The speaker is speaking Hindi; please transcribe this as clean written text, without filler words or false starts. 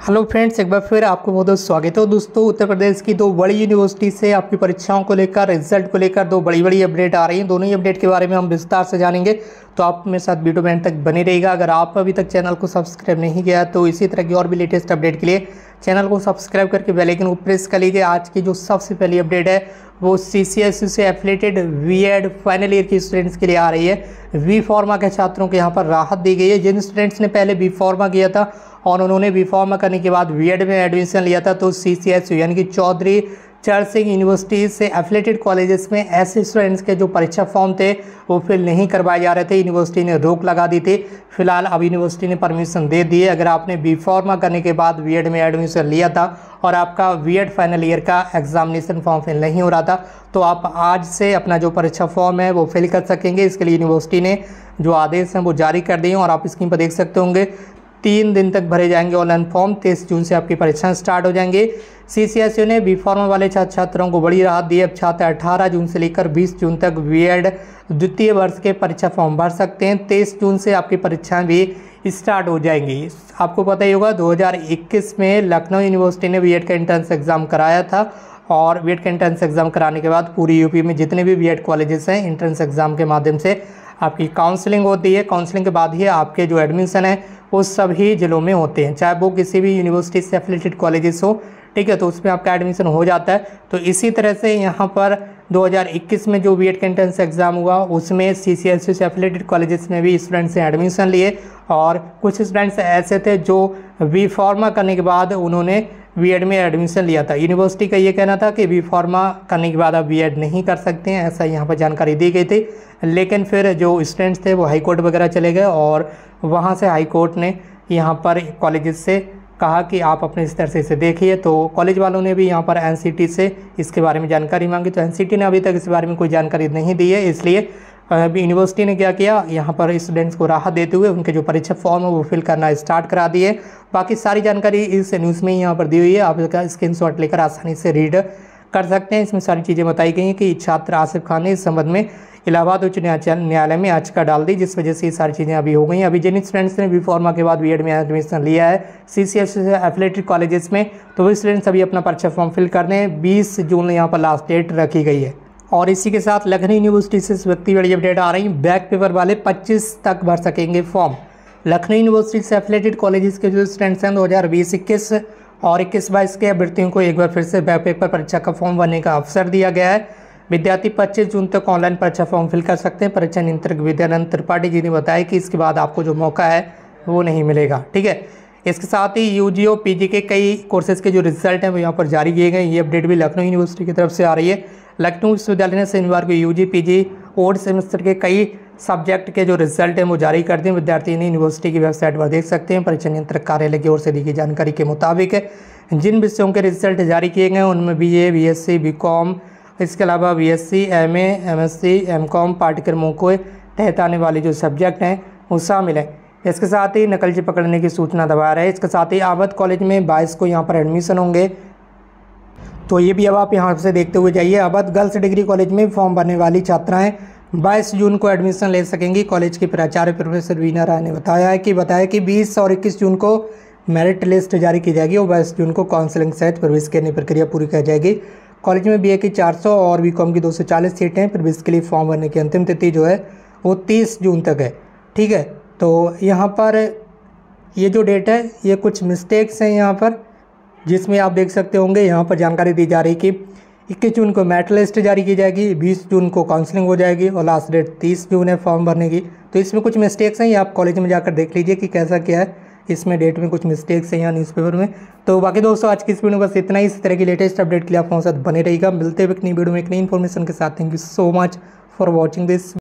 हेलो फ्रेंड्स, एक बार फिर आपको बहुत बहुत स्वागत है। दोस्तों, उत्तर प्रदेश की दो बड़ी यूनिवर्सिटी से आपकी परीक्षाओं को लेकर, रिजल्ट को लेकर दो बड़ी बड़ी अपडेट आ रही हैं। दोनों ही अपडेट के बारे में हम विस्तार से जानेंगे, तो आप मेरे साथ वीडियो में एंड तक बने रहिएगा। अगर आप अभी तक चैनल को सब्सक्राइब नहीं किया तो इसी तरह की और भी लेटेस्ट अपडेट के लिए चैनल को सब्सक्राइब करके बेल आइकन को प्रेस कर लीजिए। आज की जो सबसे पहली अपडेट है वो CCSU से एफिलेटेड बीएड फाइनल ईयर के स्टूडेंट्स के लिए आ रही है। बी फार्मा के छात्रों को यहाँ पर राहत दी गई है। जिन स्टूडेंट्स ने पहले बी फार्मा किया था और उन्होंने बी फार्मा करने के बाद बीएड में एडमिशन लिया था, तो CCSU यानी कि चौधरी चरण सिंह यूनिवर्सिटी से एफिलेटेड कॉलेजेस में ऐसे स्टूडेंट्स के जो परीक्षा फॉर्म थे वो फिल नहीं करवाए जा रहे थे। यूनिवर्सिटी ने रोक लगा दी थी। फिलहाल अब यूनिवर्सिटी ने परमिशन दे दी है। अगर आपने बी फार्मा करने के बाद बीएड में एडमिशन लिया था और आपका बीएड फाइनल ईयर का एग्जामिनेशन फॉर्म फिल नहीं हो रहा था, तो आप आज से अपना जो परीक्षा फॉर्म है वो फिल कर सकेंगे। इसके लिए यूनिवर्सिटी ने जो आदेश हैं वो जारी कर दिए हैं और आप स्क्रीन पर देख सकते होंगे 3 दिन तक भरे जाएंगे ऑनलाइन फॉर्म। 23 जून से आपकी परीक्षाएं स्टार्ट हो जाएंगे। CCSU ने बी फार्मा वाले छात्र छात्राओं को बड़ी राहत दी है। अब छात्र 18 जून से लेकर 20 जून तक बीएड द्वितीय वर्ष के परीक्षा फॉर्म भर सकते हैं। 23 जून से आपकी परीक्षाएं भी स्टार्ट हो जाएंगी। आपको पता ही होगा 2021 में लखनऊ यूनिवर्सिटी ने बीएड का एंट्रेंस एग्ज़ाम कराया था और बीएड का एंट्रेंस एग्ज़ाम कराने के बाद पूरी यूपी में जितने भी बीएड कॉलेजेस हैं एंट्रेंस एग्ज़ाम के माध्यम से आपकी काउंसलिंग होती है। काउंसलिंग के बाद ही आपके जो एडमिशन है वो सभी जिलों में होते हैं, चाहे वो किसी भी यूनिवर्सिटी से एफिलेटेड कॉलेजेस हो, ठीक है, तो उसमें आपका एडमिशन हो जाता है। तो इसी तरह से यहाँ पर 2021 में जो बीएड का एंट्रेंस एग्ज़ाम हुआ उसमें CCSU से एफिलेटेड कॉलेजेस में भी स्टूडेंट्स ने एडमिशन लिए और कुछ स्टूडेंट्स ऐसे थे जो बी फार्मा करने के बाद उन्होंने बीएड में एडमिशन लिया था। यूनिवर्सिटी का ये कहना था कि बी फार्मा करने के बाद आप बीएड नहीं कर सकते हैं, ऐसा यहाँ पर जानकारी दी गई थी। लेकिन फिर जो स्टूडेंट्स थे वो हाई कोर्ट वगैरह चले गए और वहाँ से हाई कोर्ट ने यहाँ पर कॉलेजेस से कहा कि आप अपने स्तर से इसे देखिए। तो कॉलेज वालों ने भी यहाँ पर NCT से इसके बारे में जानकारी मांगी, तो NCT ने अभी तक इस बारे में कोई जानकारी नहीं दी है। इसलिए अभी यूनिवर्सिटी ने क्या किया, यहाँ पर स्टूडेंट्स को राहत देते हुए उनके जो परीक्षा फॉर्म है वो फिल करना स्टार्ट करा दिए। बाकी सारी जानकारी इस न्यूज़ में यहाँ पर दी हुई है, आप इसका स्क्रीनशॉट लेकर आसानी से रीड कर सकते हैं। इसमें सारी चीज़ें बताई गई हैं कि छात्र आसिफ खान ने इस संबंध में इलाहाबाद उच्च न्यायालय में याचिका डाल दी, जिस वजह से ये सारी चीज़ें अभी हो गई। अभी जिन स्टूडेंट्स ने बी फार्मा के बाद बीएड में एडमिशन लिया है CCSU से एफिलेटेड कॉलेजेस में, तो वो स्टूडेंट्स अभी अपना परीक्षा फॉर्म फिल कर दें। 20 जून यहाँ पर लास्ट डेट रखी गई है। और इसी के साथ लखनऊ यूनिवर्सिटी से इस वक्त बड़ी अपडेट आ रही है। बैक पेपर वाले 25 तक भर सकेंगे फॉर्म। लखनऊ यूनिवर्सिटी से एफिलेटेड कॉलेजेस के जो स्टूडेंट्स हैं 2020-21 और 21-22 के अभ्यर्थियों को एक बार फिर से बैक पेपर परीक्षा का फॉर्म भरने का अवसर दिया गया है। विद्यार्थी 25 जून तक ऑनलाइन परीक्षा फॉर्म फिल कर सकते हैं। परीक्षा नियंत्रक विद्यानंद त्रिपाठी जी ने बताया कि इसके बाद आपको जो मौका है वो नहीं मिलेगा, ठीक है। इसके साथ ही UG और PG के कई कोर्सेज के जो रिजल्ट हैं वो यहाँ पर जारी किए गए। ये अपडेट भी लखनऊ यूनिवर्सिटी की तरफ से आ रही है। लखनऊ विश्वविद्यालय ने शनिवार को UG PG ओड सेमेस्टर के कई सब्जेक्ट के जो रिजल्ट हैं वो जारी कर दिए। विद्यार्थी ने यूनिवर्सिटी की वेबसाइट पर देख सकते हैं। परीक्षा नियंत्रक कार्यालय की ओर से दी गई जानकारी के मुताबिक जिन विषयों के रिजल्ट जारी किए गए उनमें BA, BSc, BCom, इसके अलावा BSc, MA, MSc, MCom पाठ्यक्रमों को तहत आने वाले जो सब्जेक्ट हैं वो शामिल है। इसके साथ ही नकलची पकड़ने की सूचना दबा रहे हैं। इसके साथ ही अवध कॉलेज में 22 को यहाँ पर एडमिशन होंगे, तो ये भी अब आप यहाँ से देखते हुए जाइए। अवध गर्ल्स डिग्री कॉलेज में फॉर्म भरने वाली छात्राएं 22 जून को एडमिशन ले सकेंगी। कॉलेज के प्राचार्य प्रोफेसर वीना राय ने बताया कि 20 और 21 जून को मेरिट लिस्ट जारी की जाएगी और 22 जून को काउंसलिंग सहित प्रवेश करने की प्रक्रिया पूरी की जाएगी। कॉलेज में BA की 400 और BCom की 240 सीटें। प्रवेश के लिए फॉर्म भरने की अंतिम तिथि जो है वो 30 जून तक है, ठीक है। तो यहाँ पर ये जो डेट है ये कुछ मिस्टेक्स हैं यहाँ पर, जिसमें आप देख सकते होंगे यहाँ पर जानकारी दी जा रही कि 21 जून को मेरिट लिस्ट जारी की जाएगी, 20 जून को काउंसलिंग हो जाएगी और लास्ट डेट 30 जून है फॉर्म भरने की। तो इसमें कुछ मिस्टेक्स हैं, ये आप कॉलेज में जाकर देख लीजिए कि कैसा क्या है। इसमें डेट में कुछ मिस्टेक्स हैं यहाँ न्यूज़पेपर में। तो बाकी दोस्तों आज की इस वीडियो में बस इतना ही। इस तरह की लेटेस्ट अपडेट के लिए आप हमारे साथ बने रहिएगा। मिलते हुए एक नई वीडियो में एक नई इन्फॉर्मेशन के साथ। Thank you so much for watching this.